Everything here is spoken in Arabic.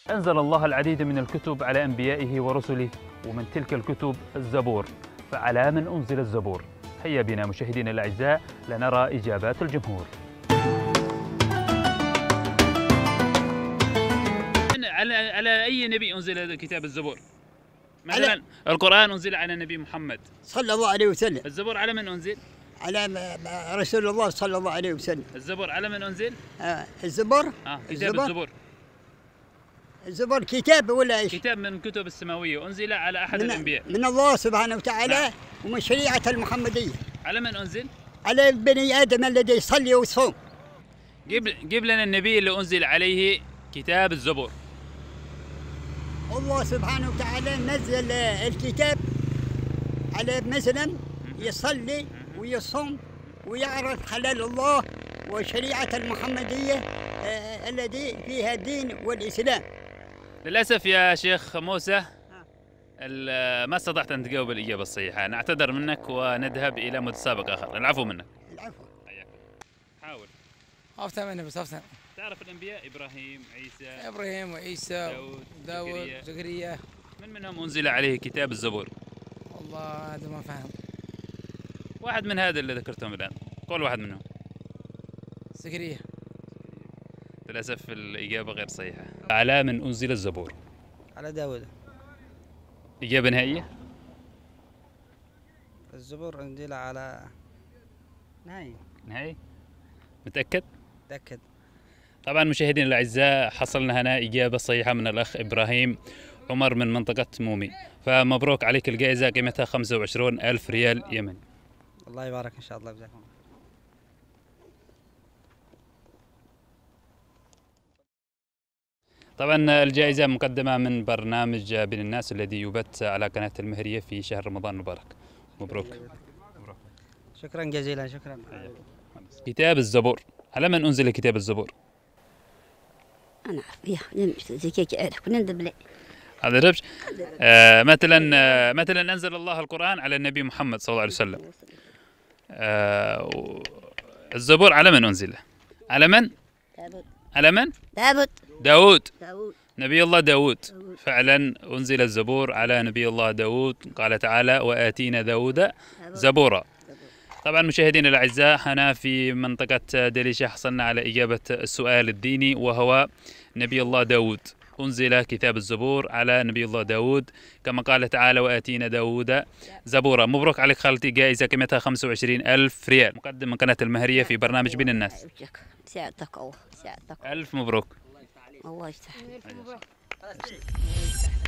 أنزل الله العديد من الكتب على أنبيائه ورسله، ومن تلك الكتب الزبور، فعلى من أنزل الزبور؟ هيا بنا مشاهدينا الأعزاء لنرى إجابات الجمهور. على أي نبي أنزل كتاب الزبور؟ مثلا القرآن أنزل على النبي محمد صلى الله عليه وسلم. الزبور على من أنزل؟ على رسول الله صلى الله عليه وسلم. الزبور على من أنزل؟ الزبور؟ كتاب الزبور. الزبور كتاب ولا ايش؟ كتاب من الكتب السماوية أنزل على أحد الأنبياء من الله سبحانه وتعالى، ومن شريعة المحمدية. على من أنزل؟ على بني آدم الذي يصلي ويصوم. جيب لنا النبي اللي أنزل عليه كتاب الزبور. الله سبحانه وتعالى نزل الكتاب على مثلا يصلي ويصوم ويعرف حلال الله وشريعة المحمدية الذي فيها الدين والإسلام. للأسف يا شيخ موسى ما استطعت أن تجاوب الإجابة الصحيحة، نعتذر منك ونذهب إلى متسابق آخر. العفو منك. العفو. حاول. أفتهم أنا بس أفتهم. تعرف الأنبياء عيسى إبراهيم وعيسى داود زكريا من منهم أنزل عليه كتاب الزبور؟ والله هذا ما فهم. واحد من هذا اللي ذكرتهم الآن، قول واحد منهم. زكريا. للأسف الإجابة غير صحيحة. على من أنزل الزبور؟ على داود. إجابة نهائية؟ الزبور أنزل على نهائي؟ متأكد؟ متأكد. طبعا مشاهدينا الأعزاء حصلنا هنا إجابة صحيحة من الأخ إبراهيم عمر من منطقة مومي، فمبروك عليك الجائزة قيمتها 25,000 ريال يمني. الله يبارك إن شاء الله. جزاكم الله. طبعا الجائزة مقدمة من برنامج بين الناس الذي يبث على قناة المهرية في شهر رمضان المبارك. مبروك. شكرا جزيلا. شكرا. كتاب الزبور، على من أنزل كتاب الزبور؟ أنا زي كيك أعرف كنا ندبلي. هذا ربش. مثلا أنزل الله القرآن على النبي محمد صلى الله عليه وسلم. الزبور على من أنزل؟ على من؟ على من؟ داود. نبي الله داود. فعلا أنزل الزبور على نبي الله داود. قال تعالى وآتينا داود زبورا. طبعا مشاهدينا الأعزاء هنا في منطقة دليشة حصلنا على إجابة السؤال الديني، وهو نبي الله داود. أنزل كتاب الزبور على نبي الله داود كما قال تعالى وآتينا داود زبورا. مبروك عليك خالتي، جائزة قيمتها 25,000 ريال مقدم من قناة المهرية في برنامج بين الناس. ساعدتك الله. ألف مبروك. الله يفتح.